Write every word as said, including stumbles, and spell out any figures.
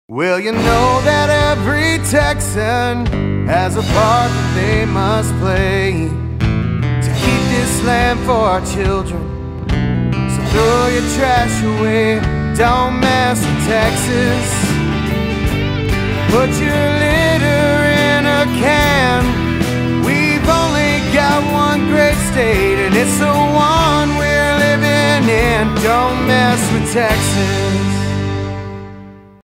Well, you know that every Texan has a part that they must play to keep this land for our children. So throw your trash away, don't mess with Texas. Put your litter in a can. We've only got one great state, and it's the one we're living in. Don't mess with Texas.